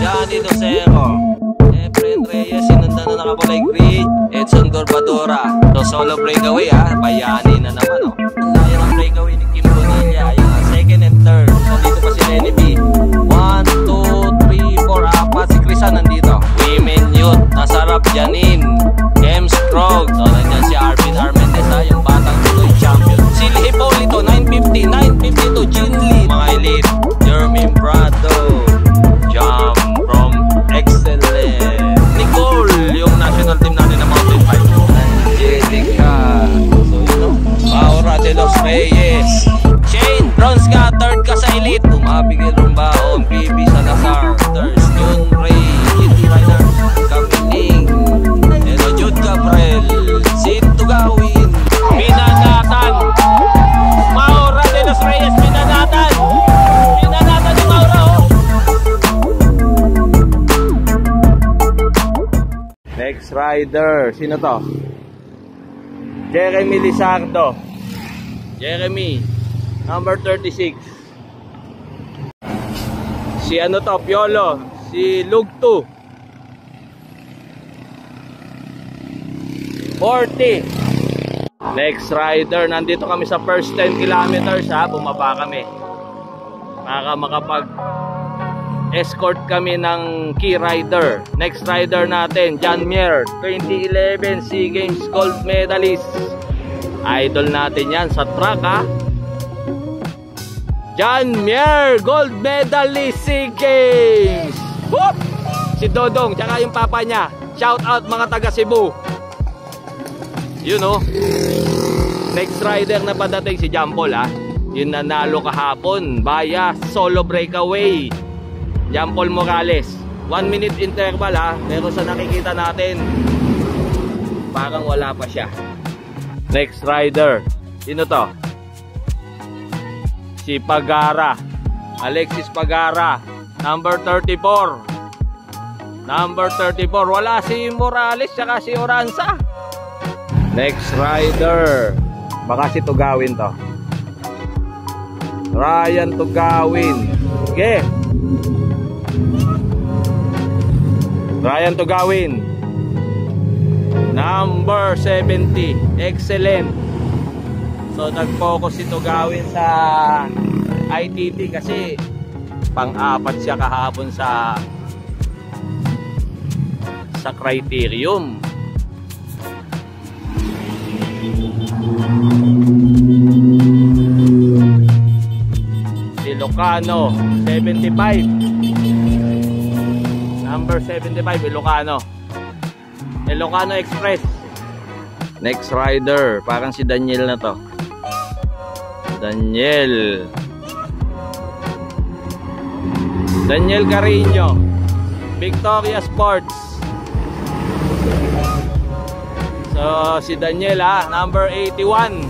Johnny Docero, Efren Reyes, sinundan na nakakulay green, Edson Gorbadora. So solo breakaway ha, bayani na naman oh. Ang layo ng breakaway ni Kim Bonilla, yung second and third. Nandito pa si Lenny B. 1, 2, 3, 4, apat. Si Crisan nandito. Women Youth, Nasarap Janine, Em Strog. So nandyan si Arvin Armendez ha, yung batang Pinoy champion. Si Hipolito, 950, 952, Jean Lee. Mga elite, Jermaine Prado, Jam from Excellent. Nicole, yung national team natin na mountain bike. Angelica, so you know, Maura de los Reyes. Shane, bronze ka, third ka sa elite. Tumabigil Rumbaon, PB Salazar, Thurs, June Ray, Kitty Reiner, Kapiling, Eno Jude Gabriel, Sid Tugawin, Binanatan, Maura de los Reyes, Binanatan. Binanatan ni Maura oh. Next rider, sino to? Jeremy Lizardo. Jeremy, number 36. Si ano to, Piolo. Si Lugto. 40. Next rider, nandito kami sa first 10 kilometers ha. Bumaba kami para makapag escort kami ng key rider. Next rider natin, John Mier, 2011 SEA Games gold medalist. Idol natin yan sa track ha. John Mier, gold medalist SEA Games. Whoop! Si Dodong, tsaka yung papa niya. Shout out mga taga Cebu. You know. Next rider na padating si Jampol ha. Yung nanalo kahapon via solo breakaway. Jampol Morales. 1 minute interval ha. Pero sa nakikita natin, parang wala pa siya. Next rider, sino to? Si Pagara, Alexis Pagara, number 34. Number 34, wala si Morales tsaka si Oranza. Next rider, baka si Tugawin to. Ryan Tugawin. Okay. Ryan Tugawin, number 70. Excellent. So nag-focus si Tugawin sa ITT kasi pang-apat siya kahapon sa criterium. Si Ilocano 75. Number 75, Ilocano. Ilocano Express. Next rider, parang si Daniel na to. Daniel Carino, Victoria Sports. So si Daniel ha, number 81.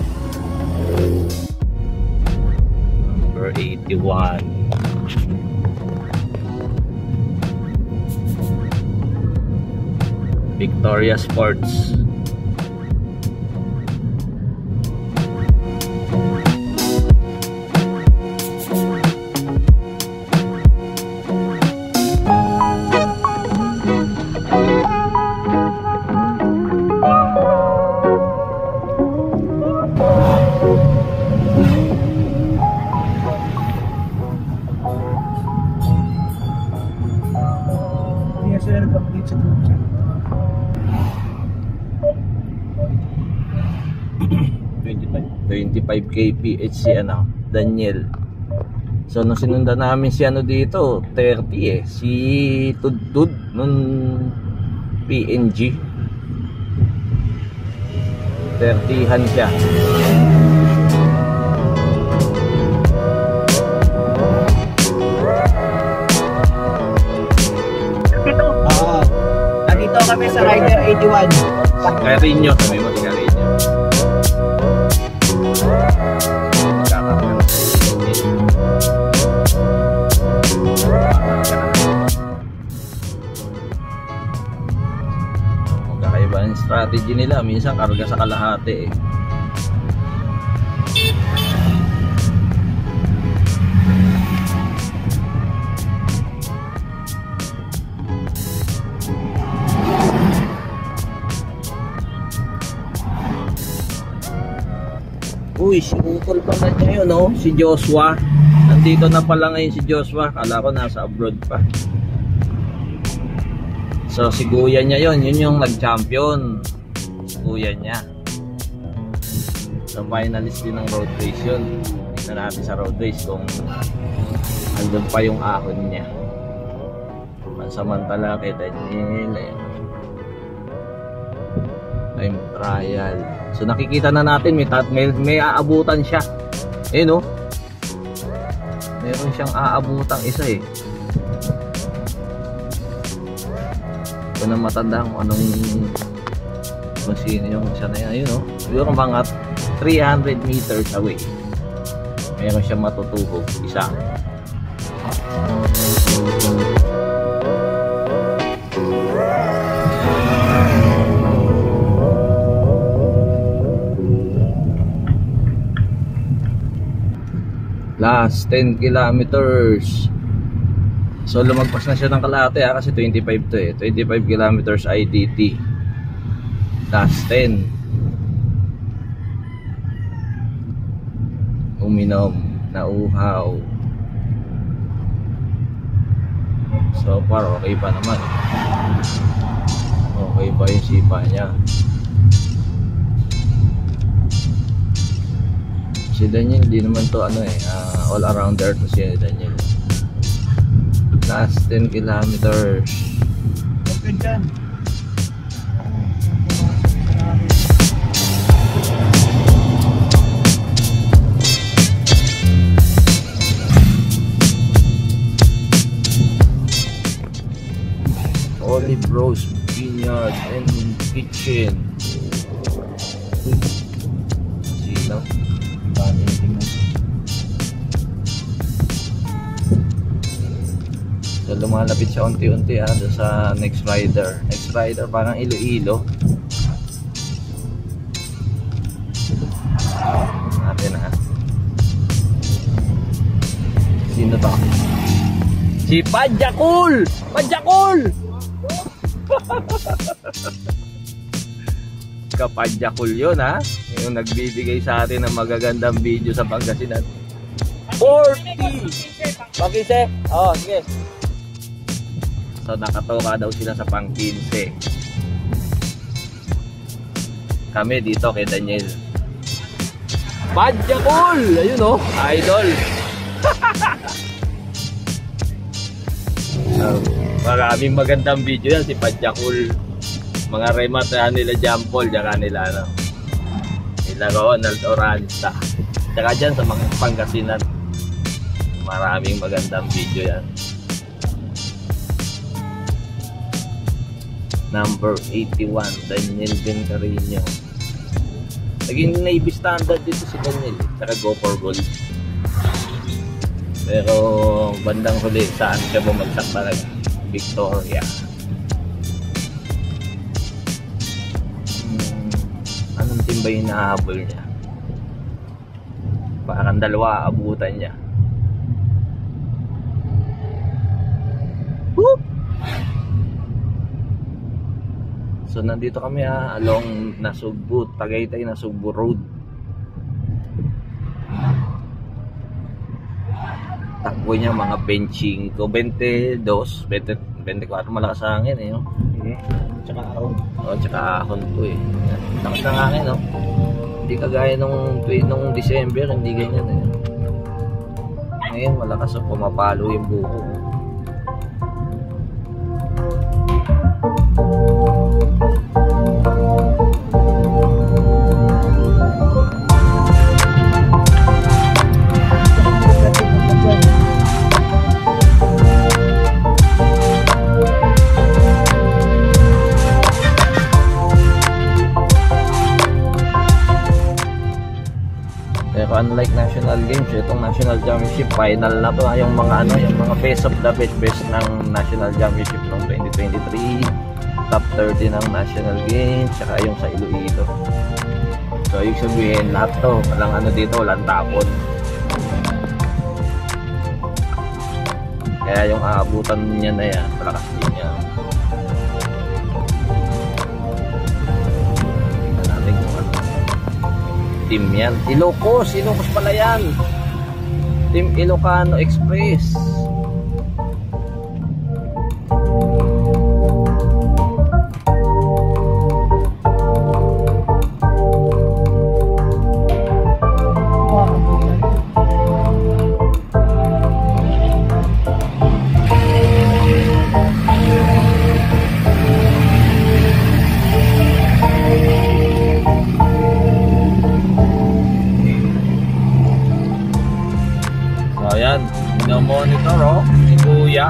Number 81. Victoria Sports. Yes, sir. Complete sa group chat. 25 kph si ano, Daniel. So nung sinundan namin si ano dito 30 si Tudtud nun PNG 30han siya. Nandito kami sa Rider 81. Carino, sabi mo si Carino. Magkakaiba ang strategy nila, minsan karga sa kalahati eh. Uy, sinutol pa na niya yun, no? Si Joshua. Nandito na pala ngayon si Joshua. Kala ko nasa abroad pa. So, si kuya niya yun. Yun yung nag-champion. Si kuya niya. So, finalist din ng road race yun. Tingnan natin sa road race kung andun pa yung ahon niya. Pansamantala kay Daniel. Ayan. Time trial. So nakikita na natin may aabutan siya. Eh no. Meron siyang aabutang isa eh. Ito na matanda kung anong kung sino yung isa na yan. Ayun no. Siguro mga 300 meters away. Meron siyang matutuhog isa. Last 10 kilometers. So lumagpas na siya ng kalahati kasi 25 to eh. 25 kilometers IDT. Last 10. Uminom, nauhaw. So far okay pa naman. Okay pa yung sipa niya. Si Daniel, di naman to ano eh, all arounder to si Daniel. Last 10 kilometers. Okay dyan. Olive Rose Vineyard and Kitchen. Sino? So lumalapit siya unti-unti doon sa next rider. Next rider parang Iloilo. Natin Sino to? Si Padjakul! Padjakul! Kapadjakul yun yung nagbibigay sa atin ng magagandang video sa Pangasinan. 40! Pang-15? Oo, sige. So nakatoka daw sila sa pang-15. Kami dito kay Daniel. Padjakul! Ayun idol. Maraming magandang video yan si Padjakul. Mga remat nila Jampol, tsaka nila nila Ronald Oranza. Tsaka dyan sa mga Pangasinan. Maraming magandang video yan. Number 81, Daniel Bencarino. Naging Navy standard dito si Daniel, tsaka go for gold. Pero bandang huli saan siya bumagsak talaga? Victoria. Anong team ba yung nahabol niya? Parang dalawa abutan niya. Whoop! So nandito kami along Nasugbu, Tagaytay Nasugbu Road. Takbo niya mga 25, 22, 24 malakas ang hangin no? Tsaka ahon. Tsaka ahon to lakas ng hangin Hindi kagaya nung December, hindi ganyan Ngayon malakas pumapalo yung buko. Pero unlike National Games, itong National Championship final na to yung mga yung mga best of the best ng National Championship noong 2023, top 30 ng National Games, saka yung sa Iloilo. So ibig sabihin lahat to, walang dito, walang tapon. Kaya yung aabutan niya na yan, malakas din yan. Tingnan natin kung team yan. Ilocos pala yan. Team Ilocano Express. Ayan, monitor si Kuya.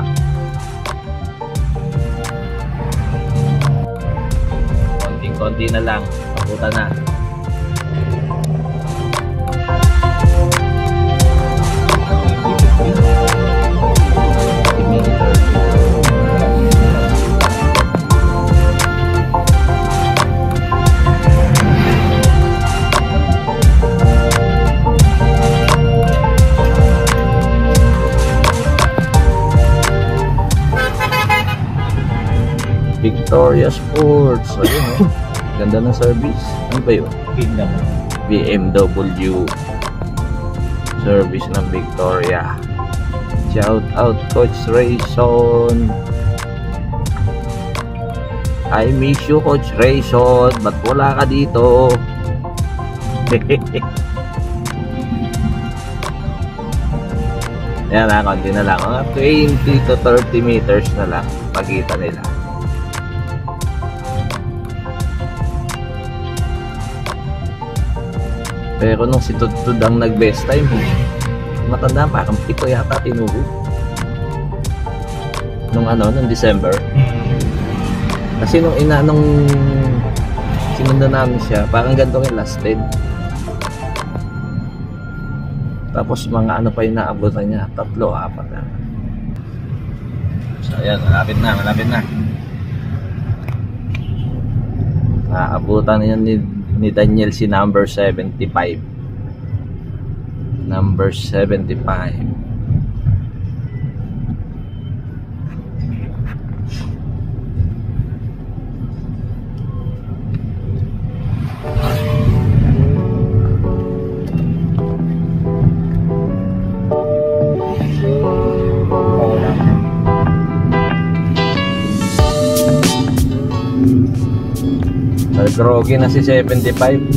Konting-konti na lang, papunta na. Victoria Sports. Ayun, ganda ng service. Ano ba yun? BMW service ng Victoria. Shout out Coach Rayson. I miss you Coach Rayson. Ba't wala ka dito? Yan na, konti na lang. Mga 20 to 30 meters na lang pagitan nila. Pero nung si Tudtud ang nag-best time, matanda parang pito yata tinuhod. Nung December. Kasi nung sinundan namin siya, parang ganito yung last 10. Tapos mga pa yung naabutan niya, 3, 4 na. So ayan, malapit na. Naabutan niya ni Daniel si number 75. Number 75. Grogi na si 75.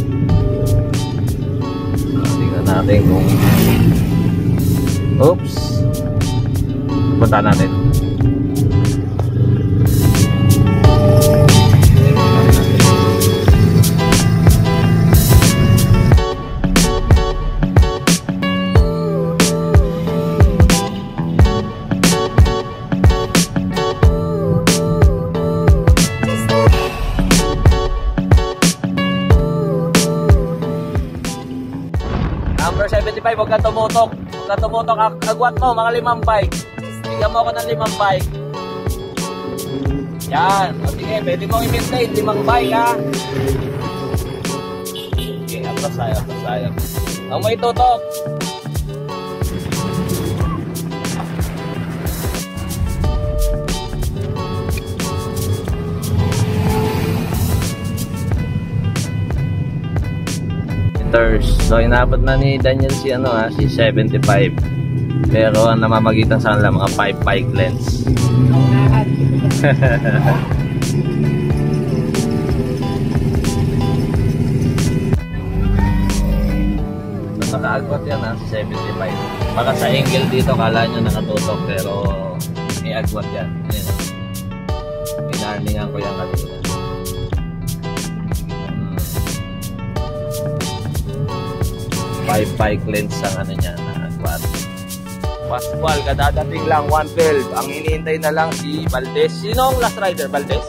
Tingnan natin kung oops, punta natin. Number 75, huwag ka tumutok. Huwag ka tumutok. Agwat mo, mga 5 bike. Bigyan mo ako ng 5 bike. Yan. O sige, pwede mong i-maintain 5 bike, ha. Okay, atras tayo. Huwag mo itutok. So inabot na ni Daniel si si 75. Pero ang namamagitan sa kanila mga 5 bike lengths. So nakaagwat yan si 75. Baka sa angle dito kala nyo nakatutok pero may agwat yan. Ayan. Pinarningan ko yan kanina. 5 bike lengths ang niya na agwat. Pascual, kadadating lang 112. Ang iniintay na lang si Valdez. Sino ang last rider? Valdez?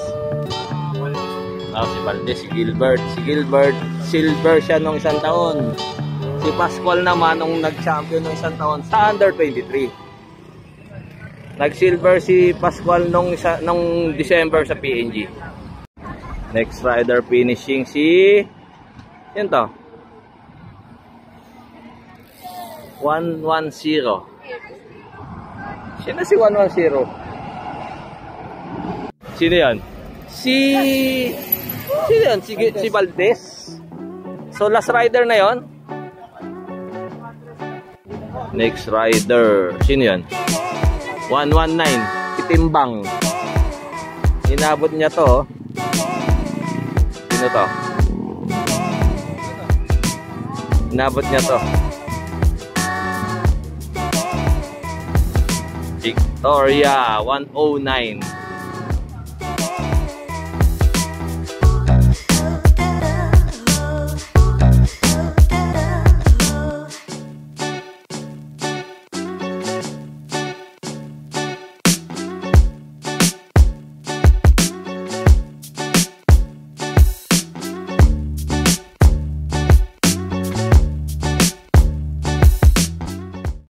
Si Valdez, si Gilbert. Si Gilbert, silver siya nung 1 taon. Si Pascual naman nung nag-champion nung 1 taon sa under 23. Nag-silver si Pascual nung December sa PNG. Next rider finishing si yun to 110. Sino si 110? Sino yan? Si Valdez. So last rider na yon. Next rider. Sino yan? 119. Itimbang. Inabot niya to. Sino to? Inabot niya to. Victoria 109.